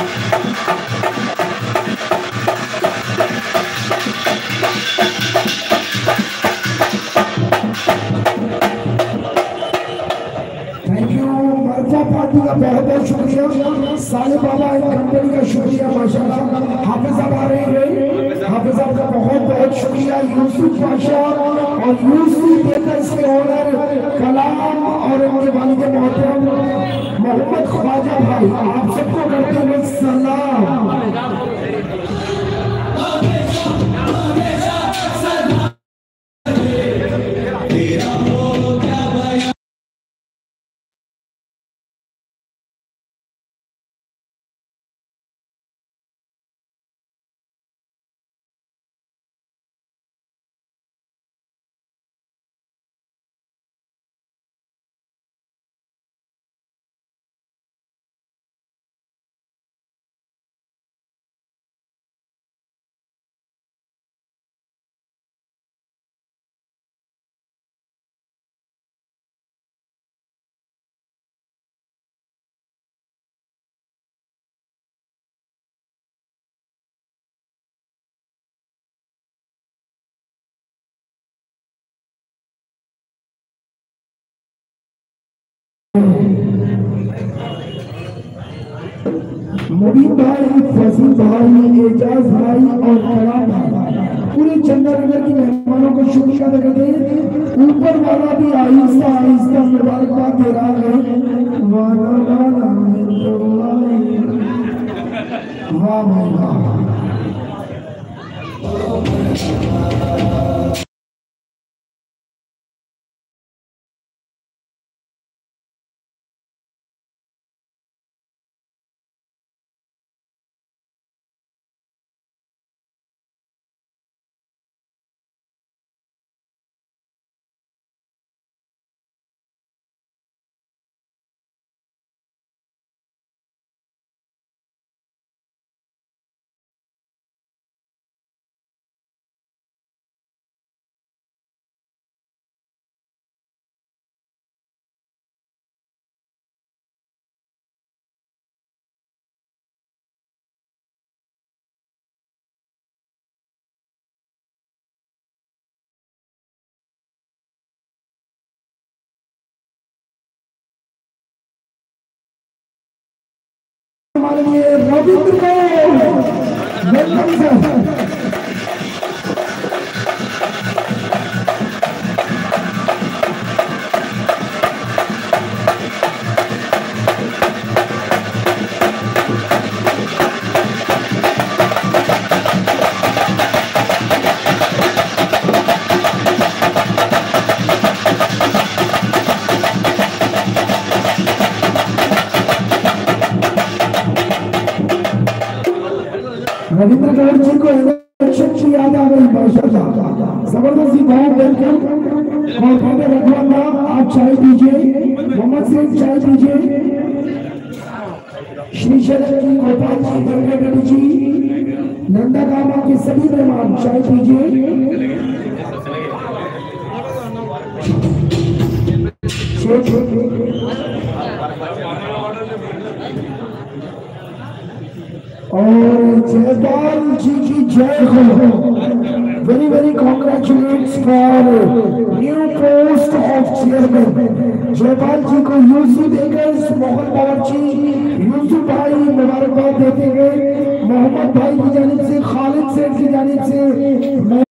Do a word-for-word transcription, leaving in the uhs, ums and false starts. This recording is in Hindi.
पार्टी का बहुत बहुत शुक्रिया, साले बाबा कंपनी का शुक्रिया, माशाल्लाह। हाफिज साहब आ रहे हैं, हाफिज साहब का बहुत बहुत शुक्रिया। यूसुफ पाशा और यूसुफ बेकर्स के ओनर कलाम और उनके वालिद मोहतरम मोहम्मद ख्वाजा भाई, आप सबको करते हुए सलाम। मुबीन भाई, फजील भाई, एजाज भाई और कलाम भाई, पूरे चंद्रनगर की मेहमानों को शुक्रिया अदा करते हैं। ऊपर वाला भी आहिस्ता आहिस्ता मुबारकबाद दे रहा है। वाह भाई वाह। हमारे लिए रविंद्र को वेलकम सर। रविंद्र गौड़ जी को इलेक्शन की याद आ गई, माशाल्लाह जबरदस्ती गाँव वेलकम। और रखवाला आप चाय पीजिए, मोहम्मद सिंह चाय पीजिए, श्री शरण जी, गोपाल जी, गंगा जी, नंदा गामा के सभी मेहमान चाय पीजिए। और जयपाल जी की जय हो। Very very congratulates for new post of chairman Jaipal ji को। यूसुफ बेकर्स, मोहम्मद बावर्ची, यूसुफ भाई मुबारकबाद देते हुए मोहम्मद भाई की जानिब से, खालिद सेठ की जानिब से